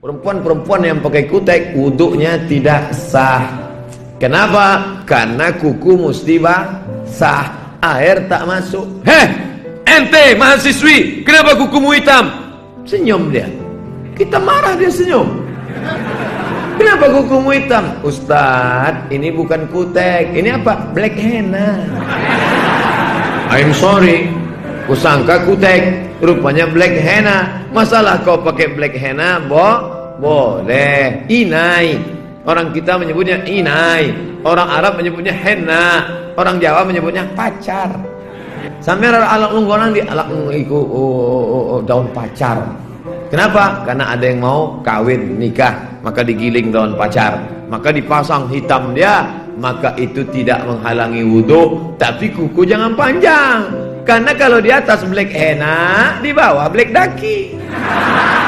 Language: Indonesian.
Perempuan-perempuan yang pakai kutek wuduknya tidak sah. Kenapa? Karena kuku mesti basah, air tak masuk. Heh, ente mahasiswi, kenapa kukumu hitam? Senyum dia. Kita marah, dia senyum. Kenapa kukumu hitam? Ustadz, ini bukan kutek, ini apa? Black henna. I'm sorry, kusangka kutek, rupanya black henna. Masalah kau pakai black henna, boleh. Inai, orang kita menyebutnya inai, orang Arab menyebutnya henna, orang Jawa menyebutnya pacar. Sampai alat lunggonan di alat iku daun pacar. Kenapa? Karena ada yang mau kawin nikah, maka digiling daun pacar, maka dipasang hitam dia, maka itu tidak menghalangi wudhu, tapi kuku jangan panjang. Karena kalau di atas black henna, di bawah black daki.